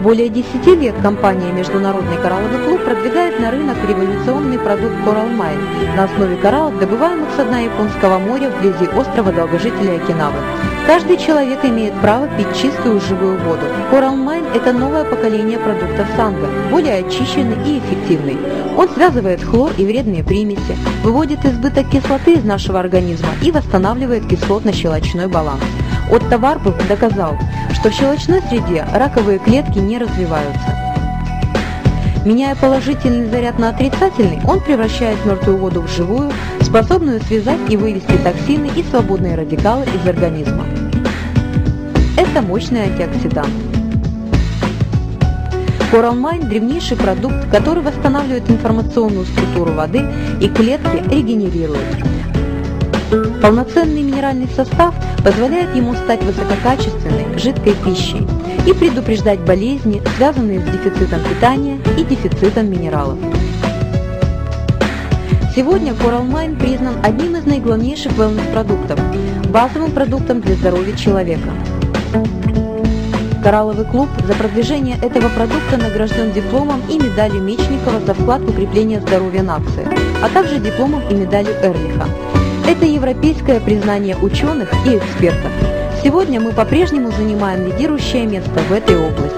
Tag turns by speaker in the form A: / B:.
A: Более 10 лет компания «Международный коралловый клуб» продвигает на рынок революционный продукт Coral Mine на основе кораллов, добываемых со дна Японского моря вблизи острова долгожителя Окинавы. Каждый человек имеет право пить чистую живую воду. Coral Mine – это новое поколение продуктов Санга, более очищенный и эффективный. Он связывает хлор и вредные примеси, выводит избыток кислоты из нашего организма и восстанавливает кислотно-щелочной баланс. Отто Варбург доказал, что в щелочной среде раковые клетки не развиваются. Меняя положительный заряд на отрицательный, он превращает мертвую воду в живую, способную связать и вывести токсины и свободные радикалы из организма. Это мощный антиоксидант. Coral Mine – древнейший продукт, который восстанавливает информационную структуру воды и клетки регенерирует. Полноценный минеральный состав позволяет ему стать высококачественной, жидкой пищей и предупреждать болезни, связанные с дефицитом питания и дефицитом минералов. Сегодня Coral Mine признан одним из наиглавнейших wellness-продуктов, базовым продуктом для здоровья человека. Коралловый клуб за продвижение этого продукта награжден дипломом и медалью Мечникова за вклад в укрепление здоровья нации, а также дипломом и медалью Эрлиха. Это европейское признание ученых и экспертов. Сегодня мы по-прежнему занимаем лидирующее место в этой области.